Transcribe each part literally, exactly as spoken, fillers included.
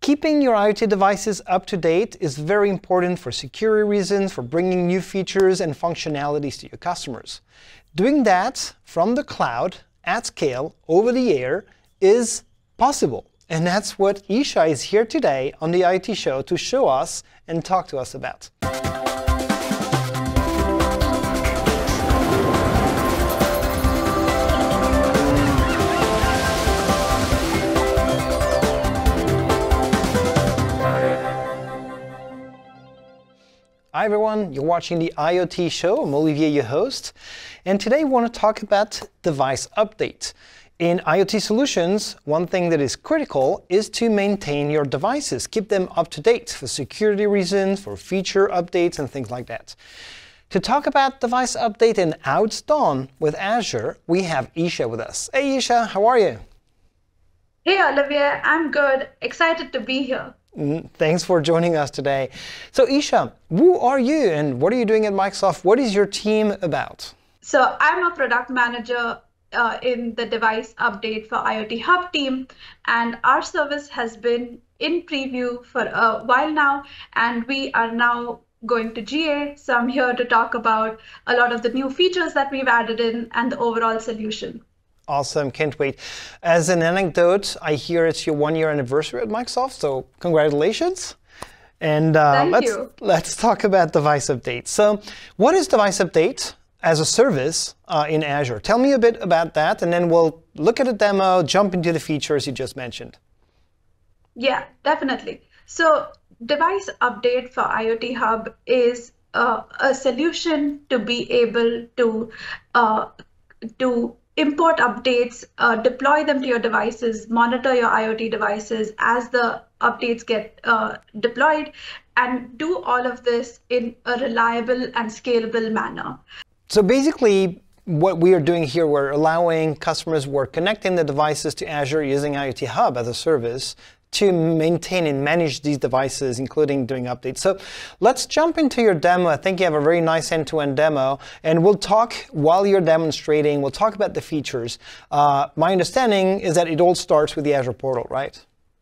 Keeping your IoT devices up to date is very important for security reasons, for bringing new features and functionalities to your customers. Doing that from the cloud, at scale, over the air, is possible. And that's what Isha is here today on the IoT Show to show us and talk to us about. Hi everyone, you're watching the IoT Show. I'm Olivier, your host. And today we want to talk about device update. In IoT solutions, one thing that is critical is to maintain your devices, keep them up to date for security reasons, for feature updates and things like that. To talk about device update and how it's done with Azure, we have Isha with us. Hey Isha, how are you? Hey Olivier, I'm good. Excited to be here. Thanks for joining us today. So Isha, who are you and what are you doing at Microsoft? What is your team about? So I'm a product manager uh, in the device update for IoT Hub team, and our service has been in preview for a while now, and we are now going to G A. So I'm here to talk about a lot of the new features that we've added in and the overall solution. Awesome, can't wait. As an anecdote, I hear it's your one year anniversary at Microsoft, so congratulations. And uh, Thank let's, you. let's talk about device update. So what is device update as a service uh, in Azure? Tell me a bit about that, and then we'll look at a demo, jump into the features you just mentioned. Yeah, definitely. So device update for IoT Hub is uh, a solution to be able to uh, to import updates, uh, deploy them to your devices, monitor your IoT devices as the updates get uh, deployed, and do all of this in a reliable and scalable manner. So basically, what we are doing here, we're allowing customers who are connecting the devices to Azure using IoT Hub as a service to maintain and manage these devices, including doing updates. So let's jump into your demo. I think you have a very nice end-to-end demo, and we'll talk while you're demonstrating. We'll talk about the features. Uh, my understanding is that it all starts with the Azure Portal, right?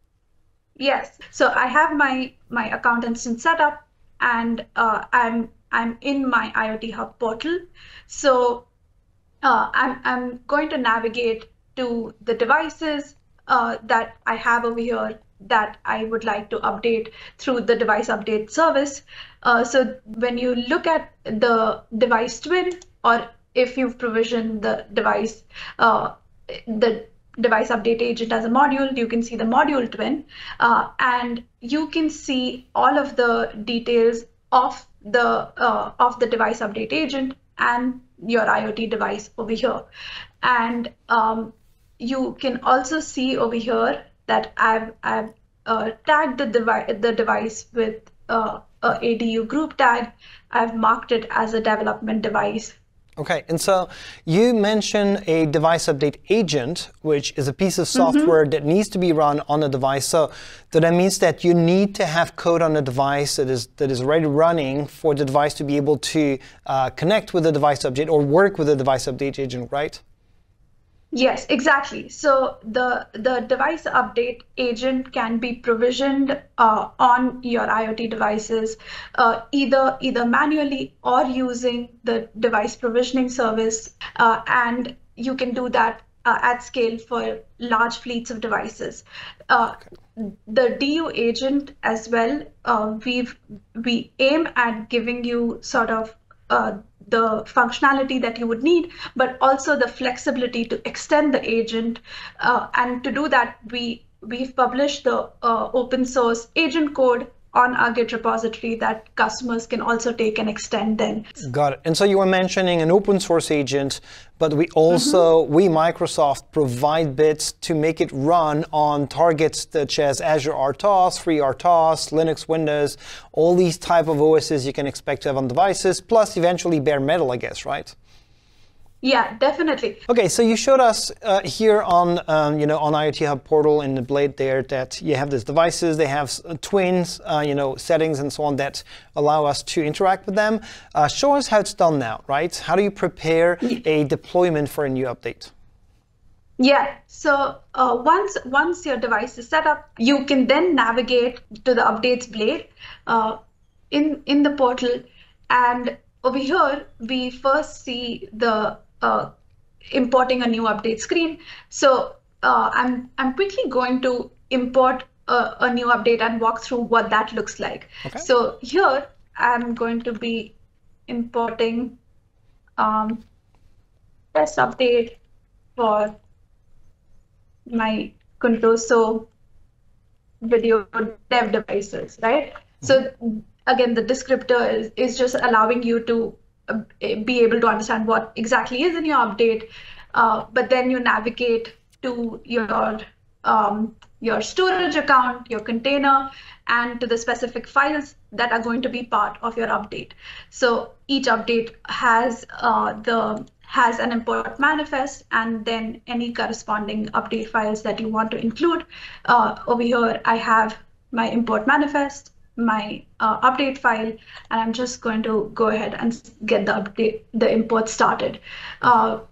Yes. So I have my my account instance set up, and uh, I'm I'm in my IoT Hub portal. So uh, I'm I'm going to navigate to the devices Uh, that I have over here that I would like to update through the device update service. Uh, so when you look at the device twin, or if you've provisioned the device, uh, the device update agent as a module, you can see the module twin, uh, and you can see all of the details of the uh, of the device update agent and your IoT device over here. And um, you can also see over here that I've, I've uh, tagged the, devi the device with uh, a A D U group tag. I've marked it as a development device. Okay, and so you mentioned a device update agent, which is a piece of software mm-hmm. that needs to be run on the device. So that means that you need to have code on the device that is that is already running for the device to be able to uh, connect with the device update or work with the device update agent, right? Yes, exactly. So the, the device update agent can be provisioned uh, on your IoT devices, uh, either, either manually or using the device provisioning service. Uh, and you can do that uh, at scale for large fleets of devices. Uh, okay. The D U agent as well, uh, we've, we aim at giving you sort of uh, the functionality that you would need, but also the flexibility to extend the agent. Uh, and to do that, we, we've published the uh, open source agent code on our Git repository that customers can also take and extend then. Got it. And so you were mentioning an open source agent, but we also, mm-hmm. we Microsoft provide bits to make it run on targets such as Azure R T O S, Free R T O S, Linux, Windows, all these type of O Ss you can expect to have on devices, plus eventually bare metal, I guess, right? Yeah, definitely. Okay, so you showed us uh, here on, um, you know, on IoT Hub Portal in the blade there that you have these devices, they have uh, twins, uh, you know, settings and so on that allow us to interact with them. Uh, show us how it's done now, right? How do you prepare a deployment for a new update? Yeah, so uh, once once your device is set up, you can then navigate to the updates blade uh, in in the portal, and over here we first see the uh, importing a new update screen. So uh, I'm I'm quickly going to import a, a new update and walk through what that looks like. Okay. So here I'm going to be importing um, test update for my Contoso video dev devices, right? Mm-hmm. So again, the descriptor is, is just allowing you to uh, be able to understand what exactly is in your update, uh, but then you navigate to your um, your storage account, your container, and to the specific files that are going to be part of your update. So each update has uh, the has an import manifest and then any corresponding update files that you want to include. Uh, over here, I have my import manifest, my uh, update file, and I'm just going to go ahead and get the update, the import started. Uh,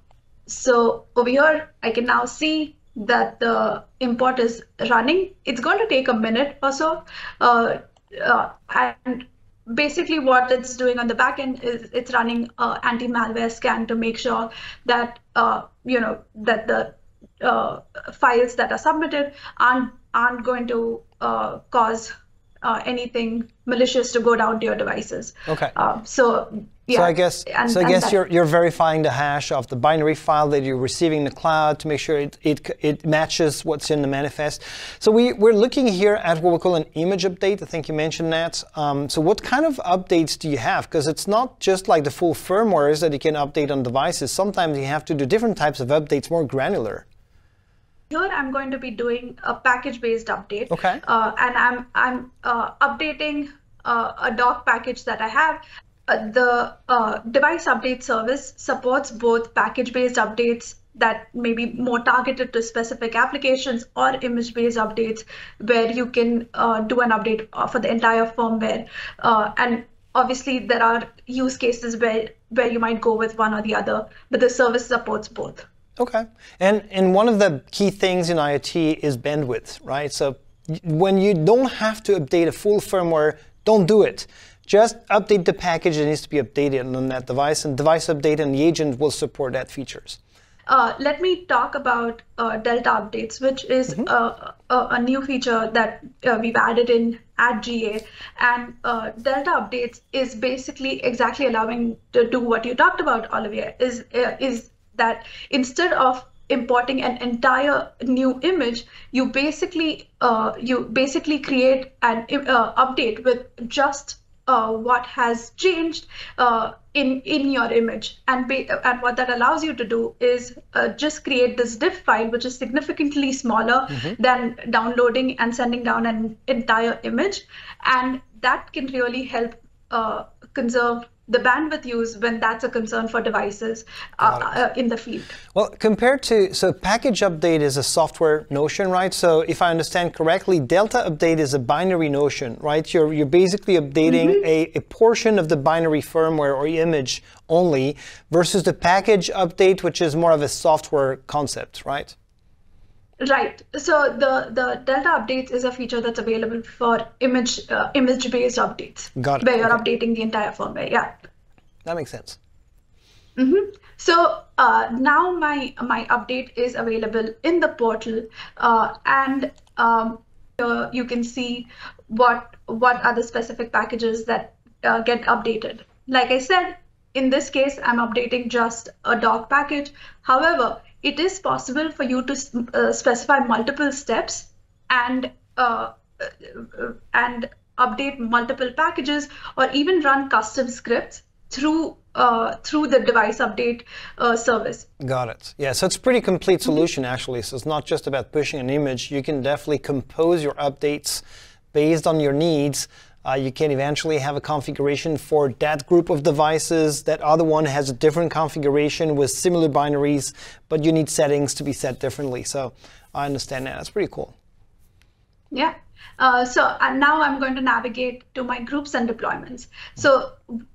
so over here, I can now see that the import is running. It's going to take a minute or so. Uh, uh, and basically what it's doing on the back end is it's running uh, anti-malware scan to make sure that uh, you know that the uh, files that are submitted aren't aren't going to uh, cause uh, anything malicious to go down to your devices. Okay. Uh, so yeah. So I guess and, so I guess that, you're you're verifying the hash of the binary file that you're receiving in the cloud to make sure it it it matches what's in the manifest. So we we're looking here at what we call an image update. I think you mentioned that. Um, so what kind of updates do you have? Because it's not just like the full firmwares that you can update on devices. Sometimes you have to do different types of updates, more granular. Here I'm going to be doing a package-based update. Okay. Uh, and I'm I'm uh, updating uh, a doc package that I have. Uh, the uh, device update service supports both package-based updates that may be more targeted to specific applications or image-based updates where you can uh, do an update for the entire firmware. Uh, and obviously there are use cases where, where you might go with one or the other, but the service supports both. Okay. And, and one of the key things in IoT is bandwidth, right? So when you don't have to update a full firmware, don't do it. Just update the package that needs to be updated on that device, and device update and the agent will support that features. Uh, let me talk about uh, Delta updates, which is mm-hmm. uh, a, a new feature that uh, we've added in at G A. And uh, Delta updates is basically exactly allowing to do what you talked about, Olivier, is, uh, is that instead of importing an entire new image, you basically uh, you basically create an uh, update with just Uh, what has changed uh, in in your image, and be, and what that allows you to do is uh, just create this diff file, which is significantly smaller mm-hmm. than downloading and sending down an entire image, and that can really help uh, conserve the bandwidth use when that's a concern for devices uh, uh, in the field. Well, compared to, so package update is a software notion, right? So if I understand correctly, Delta update is a binary notion, right? You're, you're basically updating mm-hmm. a, a portion of the binary firmware or image only versus the package update, which is more of a software concept, right? Right. So the, the Delta updates is a feature that's available for image uh, image-based updates. Got it. Where you're okay. updating the entire firmware. Yeah. That makes sense. Mm-hmm. So uh, now my my update is available in the portal, uh, and um, uh, you can see what what are the specific packages that uh, get updated. Like I said, in this case, I'm updating just a doc package. However, it is possible for you to uh, specify multiple steps and uh, and update multiple packages, or even run custom scripts through uh, through the device update uh, service. Got it. Yeah, so it's a pretty complete solution actually. So it's not just about pushing an image. You can definitely compose your updates based on your needs. Uh, you can eventually have a configuration for that group of devices. That other one has a different configuration with similar binaries, but you need settings to be set differently. So I understand that. That's pretty cool. Yeah. Uh, so uh, now I'm going to navigate to my groups and deployments. So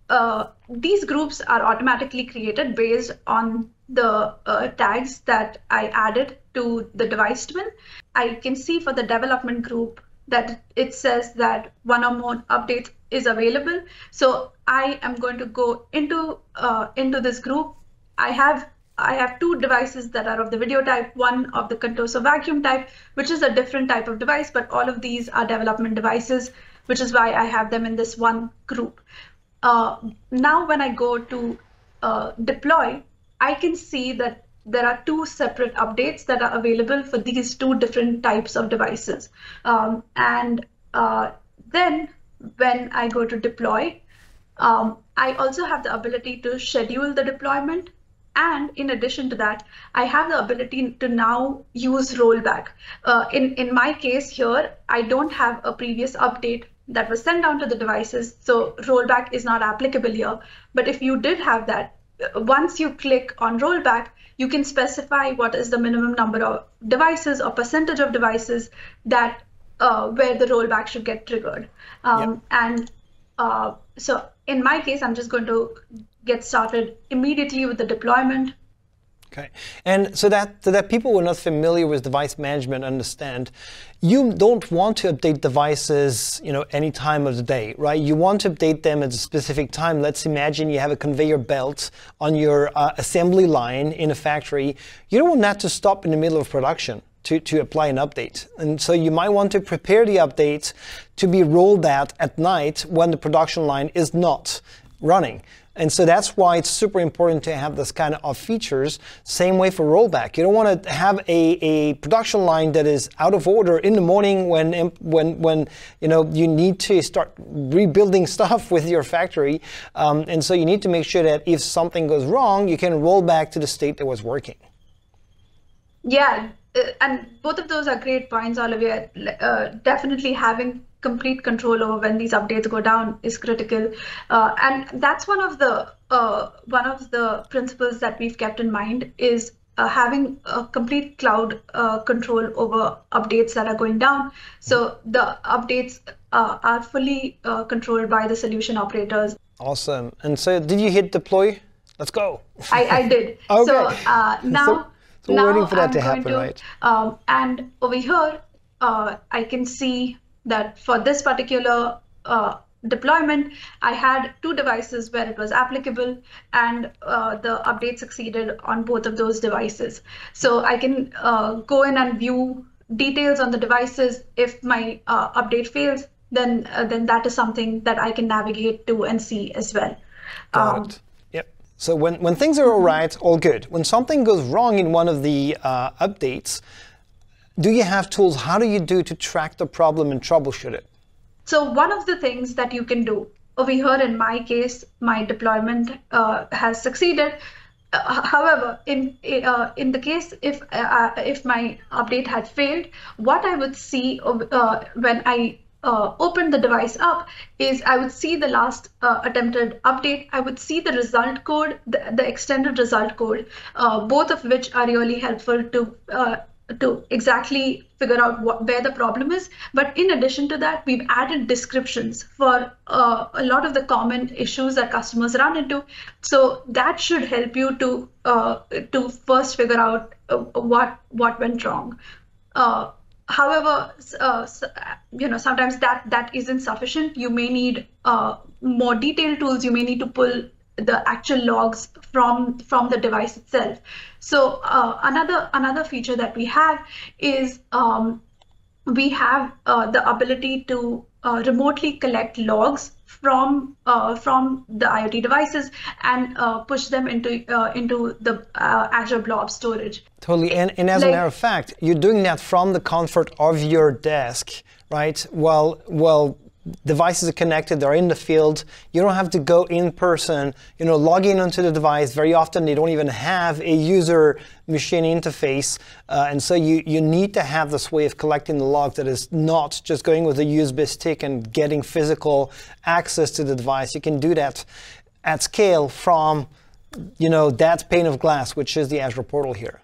uh, these groups are automatically created based on the uh, tags that I added to the device twin. I can see for the development group that it says that one or more updates is available. So I am going to go into uh, into this group. I have I have two devices that are of the video type, one of the Contoso vacuum type, which is a different type of device, but all of these are development devices, which is why I have them in this one group. Uh, now, when I go to uh, deploy, I can see that there are two separate updates that are available for these two different types of devices. Um, and uh, then when I go to deploy, um, I also have the ability to schedule the deployment. And in addition to that, I have the ability to now use rollback. Uh, in, in my case here, I don't have a previous update that was sent down to the devices, so rollback is not applicable here. But if you did have that, once you click on rollback, you can specify what is the minimum number of devices or percentage of devices that uh, where the rollback should get triggered. Um, yep. And uh, so in my case, I'm just going to get started immediately with the deployment. Okay, and so that so that people who are not familiar with device management understand, you don't want to update devices, you know, any time of the day, right? You want to update them at a specific time. Let's imagine you have a conveyor belt on your uh, assembly line in a factory. You don't want that to stop in the middle of production to, to apply an update. And so you might want to prepare the update to be rolled out at night when the production line is not running. And so that's why it's super important to have this kind of features. Same way for rollback. You don't want to have a, a production line that is out of order in the morning when when when you know you need to start rebuilding stuff with your factory. Um, and so you need to make sure that if something goes wrong, you can roll back to the state that was working. Yeah, and both of those are great points, Olivier. Uh, definitely having complete control over when these updates go down is critical, uh, and that's one of the uh, one of the principles that we've kept in mind is uh, having a complete cloud uh, control over updates that are going down. So the updates uh, are fully uh, controlled by the solution operators. Awesome. And so, did you hit deploy? Let's go. I, I did. Okay. So uh, now, so, so now we're waiting for that I'm to happen, to, right? Um, and over here, uh, I can see that for this particular uh, deployment, I had two devices where it was applicable, and uh, the update succeeded on both of those devices. So I can uh, go in and view details on the devices. If my uh, update fails, then uh, then that is something that I can navigate to and see as well. Got Um, it. Yep. So when, when things are all right, all good. When something goes wrong in one of the uh, updates, do you have tools? How do you do to track the problem and troubleshoot it? So one of the things that you can do over here, in my case, my deployment uh, has succeeded. Uh, however, in uh, in the case if uh, if my update had failed, what I would see uh, when I uh, opened the device up is I would see the last uh, attempted update. I would see the result code, the, the extended result code, uh, both of which are really helpful to uh, to exactly figure out what, where the problem is. But in addition to that, we've added descriptions for uh, a lot of the common issues that customers run into. So that should help you to uh, to first figure out uh, what what went wrong. Uh, however, uh, you know, sometimes that that isn't sufficient. You may need uh, more detailed tools. You may need to pull the actual logs from from the device itself. So uh, another another feature that we have is um, we have uh, the ability to uh, remotely collect logs from uh, from the IoT devices and uh, push them into uh, into the uh, Azure Blob storage. Totally, and, and as like, a matter of fact, you're doing that from the comfort of your desk, right? Well, well. Devices are connected, they're in the field. You don't have to go in person, you know, log in onto the device. Very often they don't even have a user machine interface. Uh, and so you, you need to have this way of collecting the logs that is not just going with a U S B stick and getting physical access to the device. You can do that at scale from, you know, that pane of glass, which is the Azure Portal here.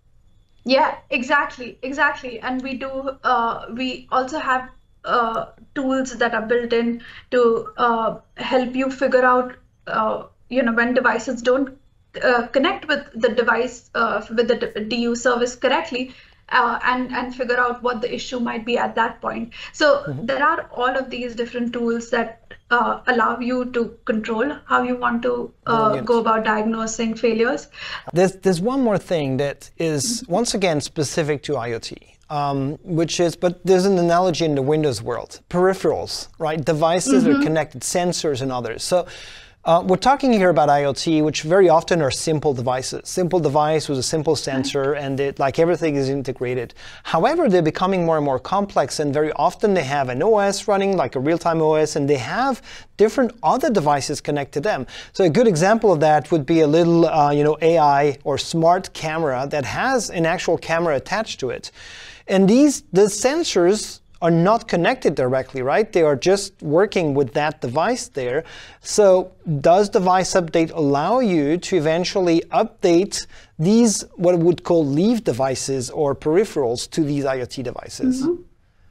Yeah, exactly, exactly. And we do, uh, we also have Uh, tools that are built in to uh, help you figure out uh, you know, when devices don't uh, connect with the device, uh, with the D U service correctly, uh, and, and figure out what the issue might be at that point. So mm-hmm. there are all of these different tools that uh, allow you to control how you want to uh, go about diagnosing failures. There's, there's one more thing that is, mm-hmm. once again, specific to IoT. Um, which is, but there's an analogy in the Windows world, peripherals, right? Devices mm-hmm. are connected, sensors and others. So uh, we're talking here about IoT, which very often are simple devices. Simple device with a simple sensor, and it, like everything is integrated. However, they're becoming more and more complex, and very often they have an O S running, like a real-time O S, and they have different other devices connect to them. So a good example of that would be a little, uh, you know, A I or smart camera that has an actual camera attached to it. And these the sensors are not connected directly, right? They are just working with that device there. So does device update allow you to eventually update these, what we would call leaf devices or peripherals, to these IoT devices? Mm-hmm.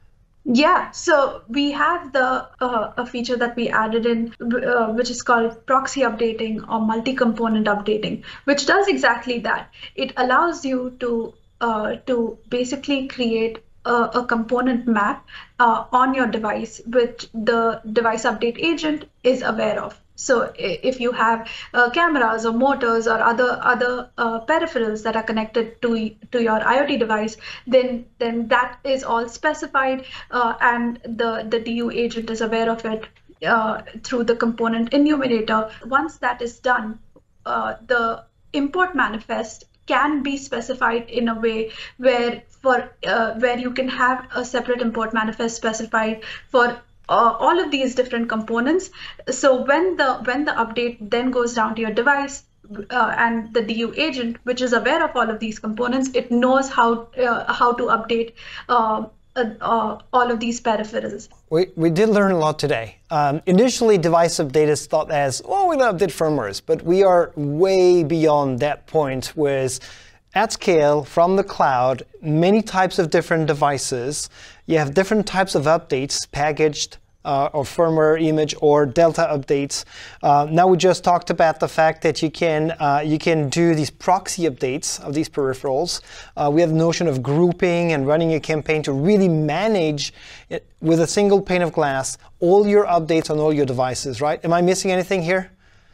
Yeah, so we have the uh, a feature that we added in, uh, which is called proxy updating or multi-component updating, which does exactly that. It allows you to uh, to basically create a, a component map uh, on your device, which the device update agent is aware of. So if you have uh, cameras or motors or other other uh, peripherals that are connected to to your IoT device, then then that is all specified, uh, and the the D U agent is aware of it uh, through the component enumerator. Once that is done, uh, the import manifest can be specified in a way where for uh, where you can have a separate import manifest specified for Uh, all of these different components. So when the when the update then goes down to your device, uh, and the D U agent, which is aware of all of these components, it knows how uh, how to update uh, uh, uh, all of these peripherals. We, we did learn a lot today. Um, initially, device update is thought as, oh, we're going to update firmwares, but we are way beyond that point with at scale, from the cloud, many types of different devices. You have different types of updates packaged, uh, or firmware image, or delta updates. Uh, now we just talked about the fact that you can uh, you can do these proxy updates of these peripherals. Uh, we have the notion of grouping and running a campaign to really manage it with a single pane of glass all your updates on all your devices. Right? Am I missing anything here?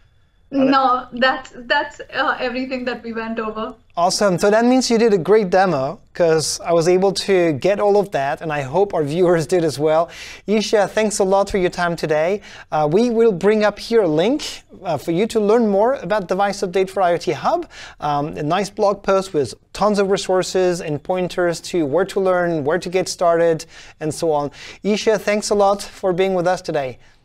No, that's that's uh, everything that we went over. Awesome. So that means you did a great demo, because I was able to get all of that, and I hope our viewers did as well. Isha, thanks a lot for your time today. Uh, we will bring up here a link uh, for you to learn more about Device Update for IoT Hub, um, a nice blog post with tons of resources and pointers to where to learn, where to get started, and so on. Isha, thanks a lot for being with us today.